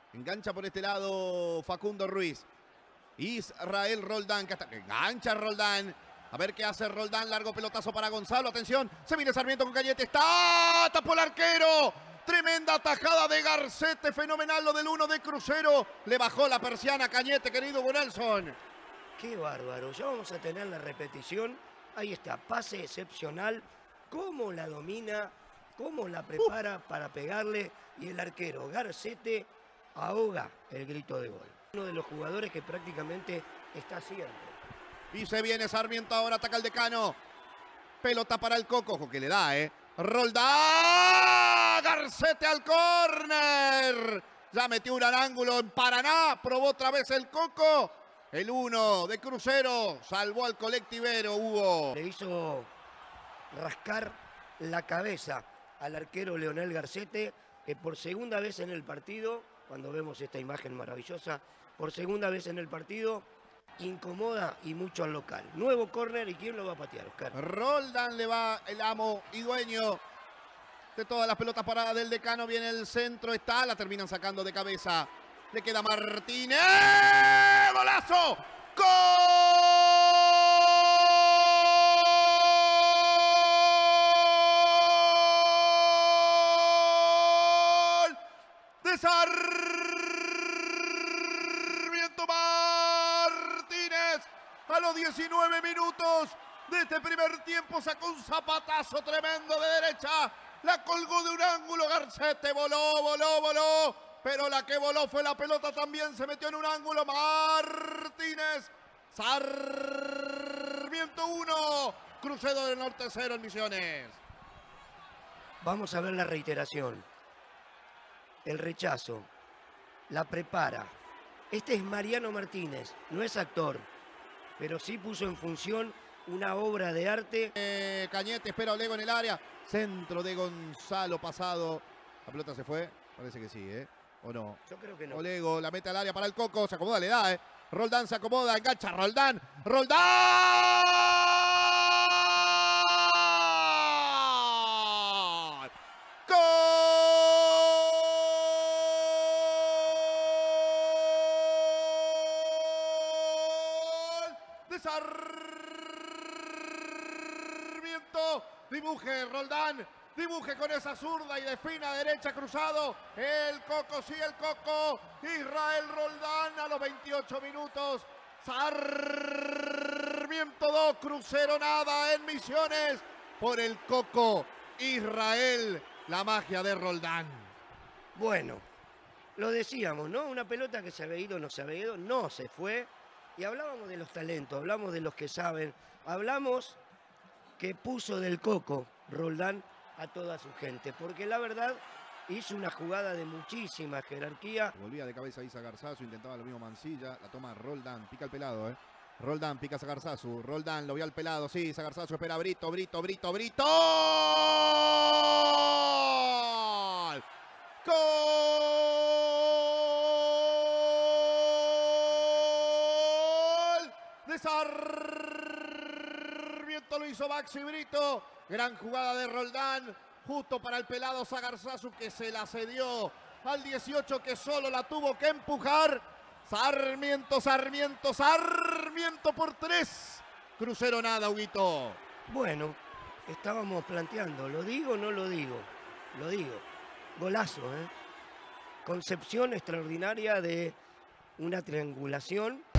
Engancha por este lado Facundo Ruiz. Israel Roldán, que hasta que engancha Roldán. A ver qué hace Roldán, largo pelotazo para Gonzalo, atención, se viene Sarmiento con Cañete, está, tapó el arquero, tremenda tajada de Garcete, fenomenal lo del 1 de Crucero, le bajó la persiana a Cañete, querido Gunelson. Qué bárbaro, ya vamos a tener la repetición, ahí está, pase excepcional, cómo la domina, cómo la prepara para pegarle, y el arquero Garcete ahoga el grito de gol. Uno de los jugadores que prácticamente está siempre. Y se viene Sarmiento, ahora ataca el Decano. Pelota para el Coco, ojo que le da, Roldán, Garcete al córner. Ya metió un ángulo en Paraná, probó otra vez el Coco. El 1 de Crucero, salvó al colectivero, Hugo. Le hizo rascar la cabeza al arquero Leonel Garcete, que por segunda vez en el partido, cuando vemos esta imagen maravillosa, por segunda vez en el partido, incomoda y mucho al local. Nuevo córner, ¿y quién lo va a patear, Oscar? Roldán, le va el amo y dueño de todas las pelotas paradas del Decano. Viene el centro, está, la terminan sacando de cabeza. Le queda Martínez. ¡Golazo! ¡Gol! De Sarmiento Martínez. A los 19 minutos de este primer tiempo sacó un zapatazo tremendo de derecha. La colgó de un ángulo. Garcete voló. Pero la que voló fue la pelota también. Se metió en un ángulo. Martínez. Sarmiento 1. Crucero del Norte 0 en Misiones. Vamos a ver la reiteración. El rechazo. La prepara. Este es Mariano Martínez. No es actor, pero sí puso en función una obra de arte. Cañete espera a Olego en el área. Centro de Gonzalo pasado. La pelota se fue. Parece que sí, ¿o no? Yo creo que no. Olego la mete al área para el Coco. Se acomoda, le da, Roldán se acomoda, engancha Roldán. ¡Roldán! ¡Gol! De Sarmiento. Dibuje Roldán. Dibuje con esa zurda y defina derecha cruzado. El Coco, sí, el Coco. Israel Roldán a los 28 minutos. Sarmiento 2, Crucero nada en Misiones. Por el Coco, Israel, la magia de Roldán. Bueno, lo decíamos, ¿no? Una pelota que se había ido, no se fue. Y hablábamos de los talentos, hablamos de los que saben. Hablamos que puso del Coco Roldán a toda su gente, porque la verdad hizo una jugada de muchísima jerarquía. Volvía de cabeza Isa Garzazu, intentaba lo mismo Mancilla, la toma Roldán, pica el pelado, Roldán pica a Sagarzazu, Roldán lo vio al pelado, sí, Sagarzazu espera a Brito. ¡Gol! ¡Gol! De Sarmiento lo hizo Maxi Brito. Gran jugada de Roldán, justo para el pelado Sagarzazu, que se la cedió al 18, que solo la tuvo que empujar. Sarmiento por 3. Crucero nada, Huguito. Bueno, estábamos planteando, ¿lo digo o no lo digo? Lo digo. Golazo, Concepción extraordinaria de una triangulación